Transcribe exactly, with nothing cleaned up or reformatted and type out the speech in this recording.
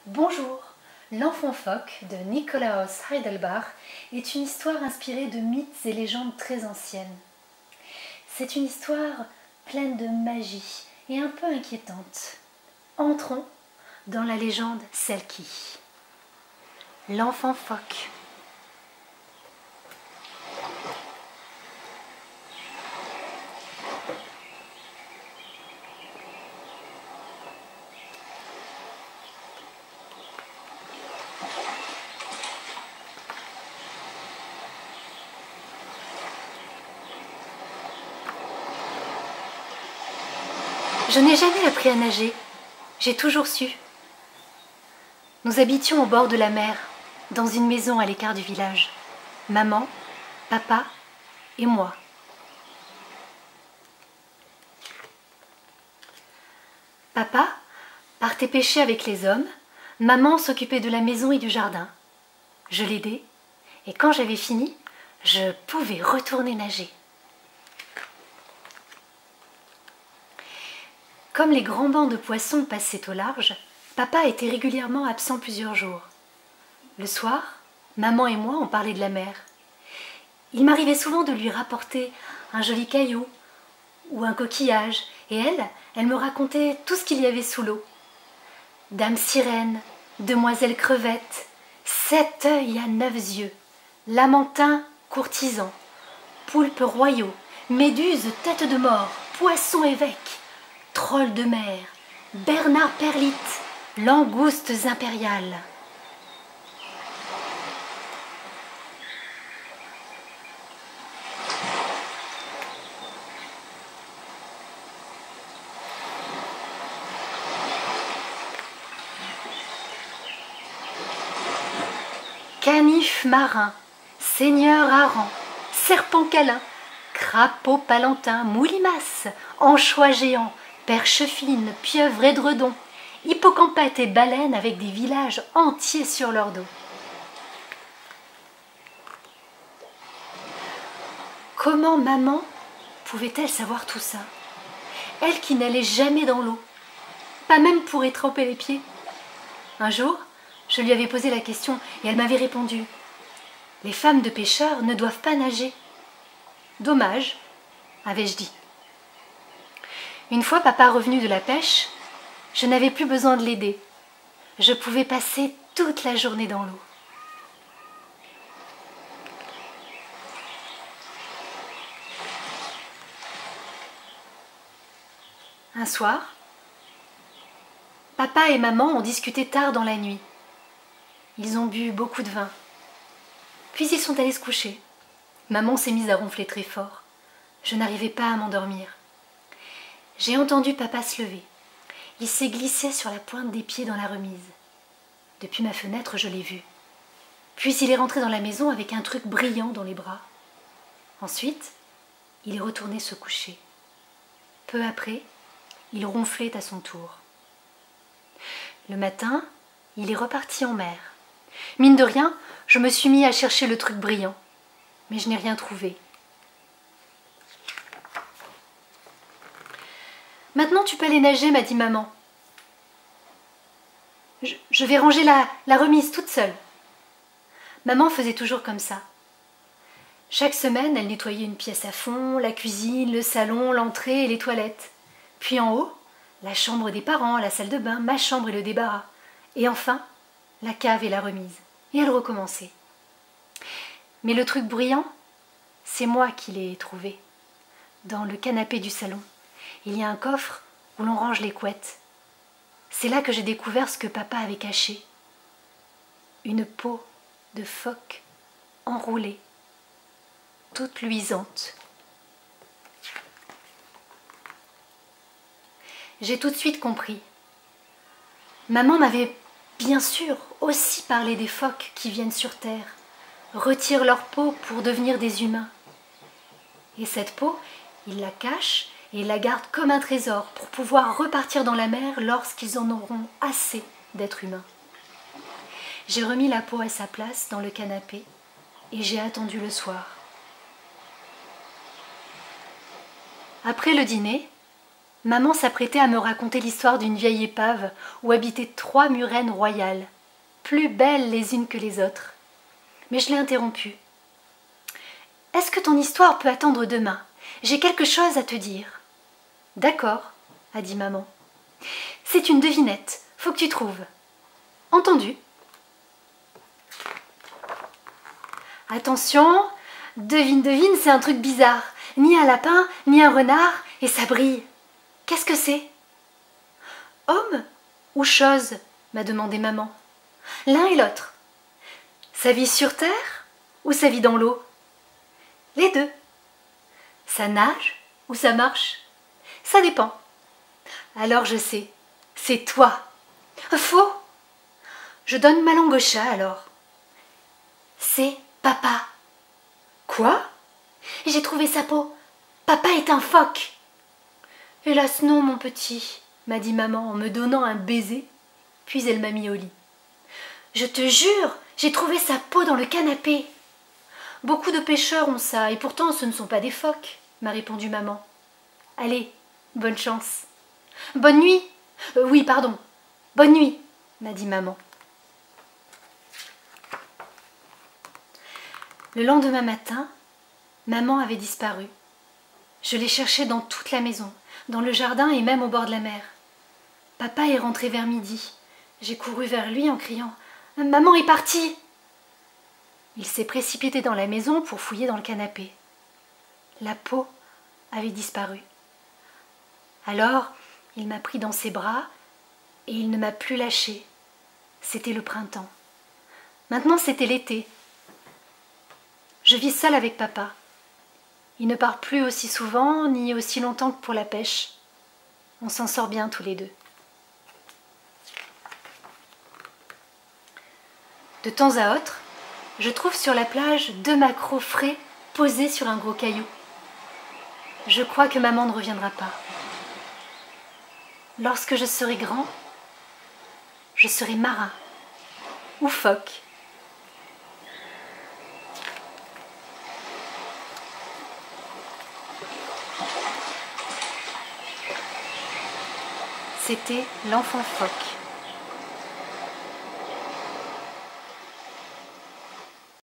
Bonjour, L'Enfant phoque de Nikolaus Heidelbach est une histoire inspirée de mythes et légendes très anciennes. C'est une histoire pleine de magie et un peu inquiétante. Entrons dans la légende Selkie. L'enfant phoque. Je n'ai jamais appris à nager, j'ai toujours su. Nous habitions au bord de la mer, dans une maison à l'écart du village. Maman, papa et moi. Papa partait pêcher avec les hommes, maman s'occupait de la maison et du jardin. Je l'aidais, et quand j'avais fini, je pouvais retourner nager. Comme les grands bancs de poissons passaient au large, papa était régulièrement absent plusieurs jours. Le soir, maman et moi on parlait de la mer. Il m'arrivait souvent de lui rapporter un joli caillou ou un coquillage, et elle, elle me racontait tout ce qu'il y avait sous l'eau. Dame sirène, demoiselle crevette, sept œils à neuf yeux, lamantin courtisan, poulpes royaux, méduses tête de mort, poissons évêques, trolls de mer, bernards perlites, langoustes impériales. Canifs marins, seigneurs harengs, serpents câlins, crapauds palantins, moulimasses, anchois géants, perches fines, pieuvres édredons, hippocampètes et baleines avec des villages entiers sur leur dos. Comment maman pouvait-elle savoir tout ça? Elle qui n'allait jamais dans l'eau, pas même pour y tremper les pieds. Un jour, je lui avais posé la question et elle m'avait répondu « Les femmes de pêcheurs ne doivent pas nager. » Dommage, avais-je dit. Une fois papa revenu de la pêche, je n'avais plus besoin de l'aider. Je pouvais passer toute la journée dans l'eau. Un soir, papa et maman ont discuté tard dans la nuit. Ils ont bu beaucoup de vin. Puis ils sont allés se coucher. Maman s'est mise à ronfler très fort. Je n'arrivais pas à m'endormir. J'ai entendu papa se lever. Il s'est glissé sur la pointe des pieds dans la remise. Depuis ma fenêtre, je l'ai vu. Puis il est rentré dans la maison avec un truc brillant dans les bras. Ensuite, il est retourné se coucher. Peu après, il ronflait à son tour. Le matin, il est reparti en mer. Mine de rien, je me suis mis à chercher le truc brillant, mais je n'ai rien trouvé. « Maintenant tu peux aller nager, m'a dit maman. Je, je vais ranger la, la remise toute seule. » Maman faisait toujours comme ça. Chaque semaine, elle nettoyait une pièce à fond, la cuisine, le salon, l'entrée et les toilettes. Puis en haut, la chambre des parents, la salle de bain, ma chambre et le débarras. Et enfin, la cave et la remise. Et elle recommençait. Mais le truc bruyant, c'est moi qui l'ai trouvé. Dans le canapé du salon, il y a un coffre où l'on range les couettes. C'est là que j'ai découvert ce que papa avait caché. Une peau de phoque enroulée, toute luisante. J'ai tout de suite compris. Maman m'avait bien sûr aussi parlé des phoques qui viennent sur terre, retirent leur peau pour devenir des humains. Et cette peau, ils la cachent et la gardent comme un trésor pour pouvoir repartir dans la mer lorsqu'ils en auront assez d'être humains. J'ai remis la peau à sa place dans le canapé et j'ai attendu le soir. Après le dîner, maman s'apprêtait à me raconter l'histoire d'une vieille épave où habitaient trois murènes royales, plus belles les unes que les autres. Mais je l'ai interrompue. « Est-ce que ton histoire peut attendre demain? J'ai quelque chose à te dire. »« D'accord, » a dit maman. « C'est une devinette, faut que tu trouves. »« Entendu. » Attention, devine, devine, c'est un truc bizarre. Ni un lapin, ni un renard, et ça brille. Qu'est-ce que c'est? Homme ou chose? M'a demandé maman. L'un et l'autre. Ça vit sur terre ou ça vit dans l'eau? Les deux. Ça nage ou ça marche? Ça dépend. Alors je sais, c'est toi. Faux. Je donne ma langue au chat alors. C'est papa. Quoi? J'ai trouvé sa peau. Papa est un phoque. Hélas non, mon petit, m'a dit maman en me donnant un baiser, puis elle m'a mis au lit. Je te jure, j'ai trouvé sa peau dans le canapé. Beaucoup de pêcheurs ont ça, et pourtant ce ne sont pas des phoques, m'a répondu maman. Allez, bonne chance. Bonne nuit. Euh, oui, pardon. Bonne nuit, m'a dit maman. Le lendemain matin, maman avait disparu. Je l'ai cherchée dans toute la maison, dans le jardin et même au bord de la mer. Papa est rentré vers midi. J'ai couru vers lui en criant « Maman est partie !» Il s'est précipité dans la maison pour fouiller dans le canapé. La peau avait disparu. Alors, il m'a pris dans ses bras et il ne m'a plus lâché. C'était le printemps. Maintenant, c'était l'été. Je vis seule avec papa. Il ne part plus aussi souvent ni aussi longtemps que pour la pêche. On s'en sort bien tous les deux. De temps à autre, je trouve sur la plage deux maquereaux frais posés sur un gros caillou. Je crois que maman ne reviendra pas. Lorsque je serai grand, je serai marin ou phoque. C'était l'enfant phoque.